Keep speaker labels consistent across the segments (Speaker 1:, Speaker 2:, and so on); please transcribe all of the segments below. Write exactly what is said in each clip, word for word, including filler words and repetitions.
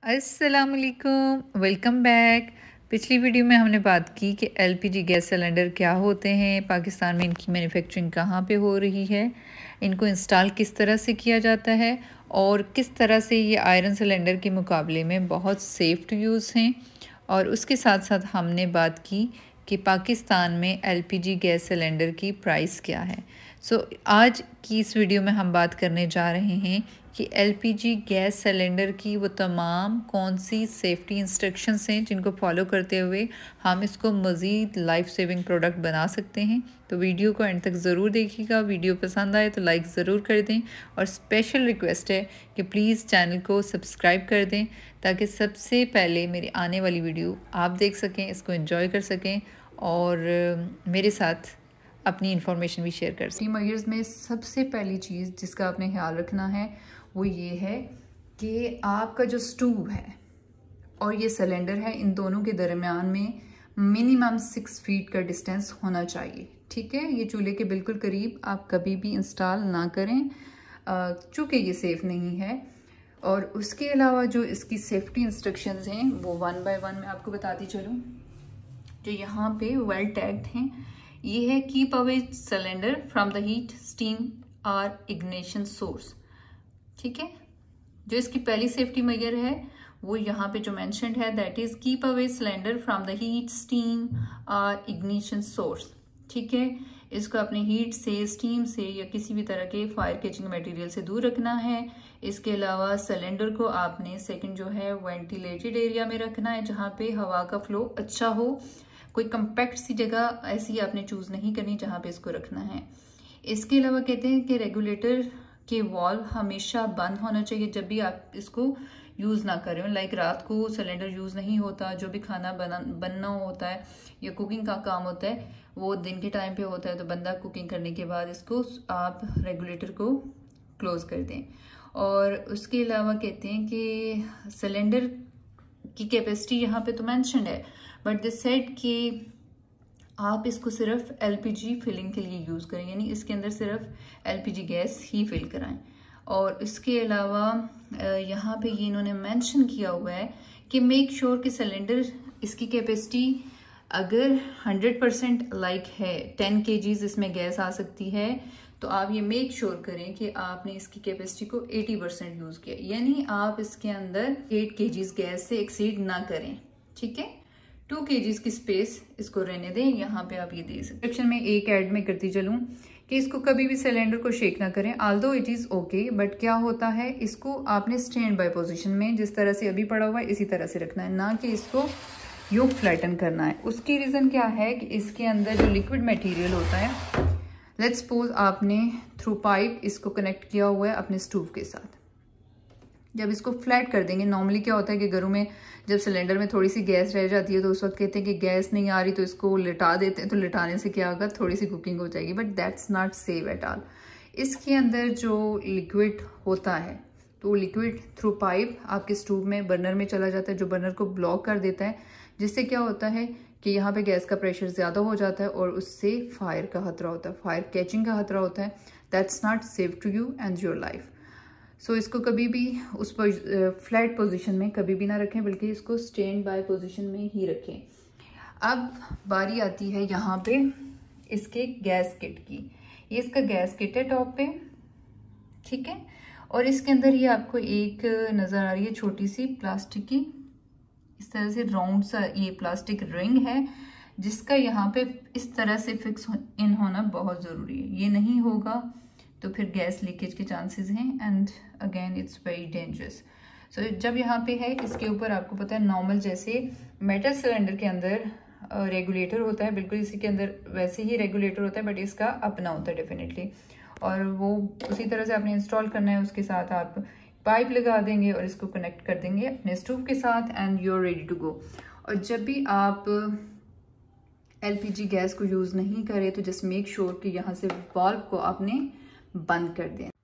Speaker 1: अस्सलाम वालेकुम, welcome back. पिछली वीडियो में हमने बात की कि एलपीजी गैस सिलेंडर क्या होते हैं, पाकिस्तान में इनकी मैन्युफैक्चरिंग कहाँ पे हो रही है, इनको इंस्टॉल किस तरह से किया जाता है और किस तरह से ये आयरन सिलेंडर के मुकाबले में बहुत सेफ़ टू यूज़ हैं। और उसके साथ साथ हमने बात की कि पाकिस्तान में एलपीजी गैस सिलेंडर की प्राइस क्या है। सो so, आज की इस वीडियो में हम बात करने जा रहे हैं कि एलपीजी गैस सिलेंडर की वो तमाम कौन सी सेफ्टी इंस्ट्रक्शंस हैं जिनको फॉलो करते हुए हम इसको मज़ीद लाइफ सेविंग प्रोडक्ट बना सकते हैं। तो वीडियो को एंड तक ज़रूर देखिएगा। वीडियो पसंद आए तो लाइक ज़रूर कर दें और स्पेशल रिक्वेस्ट है कि प्लीज़ चैनल को सब्सक्राइब कर दें ताकि सबसे पहले मेरी आने वाली वीडियो आप देख सकें, इसको एंजॉय कर सकें और मेरे साथ अपनी इन्फॉर्मेशन भी शेयर कर सकें। मेजर्स में सबसे पहली चीज़ जिसका आपने ख्याल रखना है वो ये है कि आपका जो स्टोव है और ये सिलेंडर है, इन दोनों के दरमियान में मिनिमम सिक्स फीट का डिस्टेंस होना चाहिए। ठीक है, ये चूल्हे के बिल्कुल करीब आप कभी भी इंस्टॉल ना करें चूँकि ये सेफ़ नहीं है। और उसके अलावा जो इसकी सेफ्टी इंस्ट्रक्शंस हैं वो वन बाय वन मैं आपको बताती चलूँ। जो यहाँ पे वेल टैग्ड हैं ये है keep away cylinder from the heat, steam और इग्निशन सोर्स। ठीक है, जो इसकी पहली सेफ्टी मेजर है वो यहाँ पे जो मेंशन्ड है that is keep away cylinder from the heat, steam और इग्निशन सोर्स। ठीक है, इसको अपने हीट से, स्टीम से या किसी भी तरह के फायर कैचिंग मटेरियल से दूर रखना है। इसके अलावा सिलेंडर को आपने सेकंड जो है वेंटिलेटेड एरिया में रखना है जहाँ पे हवा का फ्लो अच्छा हो। कोई कंपैक्ट सी जगह ऐसी आपने चूज नहीं करनी जहाँ पे इसको रखना है। इसके अलावा कहते हैं कि रेगुलेटर के वॉल्व हमेशा बंद होना चाहिए जब भी आप इसको यूज़ ना करें। लाइक रात को सिलेंडर यूज़ नहीं होता, जो भी खाना बना बनना होता है या कुकिंग का काम होता है वो दिन के टाइम पे होता है, तो बंदा कुकिंग करने के बाद इसको आप रेगुलेटर को क्लोज कर दें। और उसके अलावा कहते हैं कि सिलेंडर की कैपेसिटी यहाँ पे तो मेंशन है बट दिस सेड कि आप इसको सिर्फ एलपीजी फिलिंग के लिए यूज़ करें, यानी इसके अंदर सिर्फ एलपीजी गैस ही फिल कराएं। और इसके अलावा यहाँ पे ये इन्होंने मेंशन किया हुआ है कि मेक श्योर कि सिलेंडर इसकी कैपेसिटी अगर हंड्रेड परसेंट लाइक है टेन केजीज इसमें गैस आ सकती है तो आप ये मेक श्योर करें कि आपने इसकी कैपेसिटी को एटी परसेंट यूज़ किया, यानी आप इसके अंदर एट केजीज गैस से एक्सीड ना करें। ठीक है, टू केजीज की स्पेस इसको रहने दें। यहाँ पे आप ये दे सकते। सेक्शन में एक ऐड में करती चलूँ कि इसको कभी भी सिलेंडर को शेक ना करें, although it is okay, but क्या होता है इसको आपने स्टैंड बाय पोजीशन में जिस तरह से अभी पड़ा हुआ है इसी तरह से रखना है, ना कि इसको यूं फ्लैटन करना है। उसकी रीजन क्या है कि इसके अंदर जो लिक्विड मटेरियल होता है, लेट्स सपोज आपने थ्रू पाइप इसको कनेक्ट किया हुआ है अपने स्टोव के साथ, जब इसको फ्लैट कर देंगे, नॉर्मली क्या होता है कि घरों में जब सिलेंडर में थोड़ी सी गैस रह जाती है तो उस वक्त कहते हैं कि गैस नहीं आ रही तो इसको लिटा देते हैं, तो लिटाने से क्या होगा, थोड़ी सी कुकिंग हो जाएगी, but that's not safe at all. इसके अंदर जो लिक्विड होता है तो लिक्विड थ्रू पाइप आपके स्टोव में बर्नर में चला जाता है, जो बर्नर को ब्लॉक कर देता है, जिससे क्या होता है कि यहाँ पे गैस का प्रेशर ज़्यादा हो जाता है और उससे फायर का खतरा होता है, फायर कैचिंग का खतरा होता है। That's not safe to you and your life. So इसको कभी भी उस पर फ्लैट पोजीशन में कभी भी ना रखें, बल्कि इसको स्टैंड बाय पोजीशन में ही रखें। अब बारी आती है यहाँ पे इसके गैस किट की। ये इसका गैस किट है टॉप पे। ठीक है, और इसके अंदर ये आपको एक नज़र आ रही है छोटी सी प्लास्टिक की इस तरह से राउंड सा ये प्लास्टिक रिंग है जिसका यहाँ पे इस तरह से फिक्स इन होना बहुत ज़रूरी है। ये नहीं होगा तो फिर गैस लीकेज के चांसेस हैं and again it's very dangerous. So जब यहाँ पे है इसके ऊपर आपको पता है नॉर्मल जैसे मेटल सिलेंडर के अंदर रेगुलेटर uh, होता है, बिल्कुल इसी के अंदर वैसे ही रेगुलेटर होता है, बट इसका अपना होता है डेफिनेटली, और वो उसी तरह से आपने इंस्टॉल करना है। उसके साथ आप पाइप लगा देंगे और इसको कनेक्ट कर देंगे अपने स्टोव के साथ and you are ready to go. और जब भी आप एलपीजी गैस को यूज़ नहीं करें तो जस्ट मेक श्योर कि यहाँ से वाल्व को आपने बंद कर दें।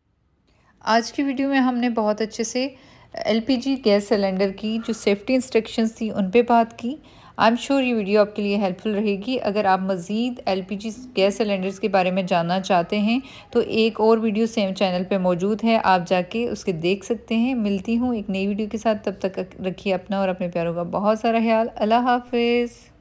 Speaker 1: आज की वीडियो में हमने बहुत अच्छे से एलपीजी गैस सिलेंडर की जो सेफ्टी इंस्ट्रक्शंस थी उन पे बात की। आई एम श्योर ये वीडियो आपके लिए हेल्पफुल रहेगी। अगर आप मज़ीद एलपीजी गैस सिलेंडर्स के बारे में जानना चाहते हैं तो एक और वीडियो सेम चैनल पे मौजूद है, आप जाके उसके देख सकते हैं। मिलती हूँ एक नई वीडियो के साथ, तब तक रखिए अपना और अपने प्यारों का बहुत सारा ख्याल। अल्लाह हाफिज़।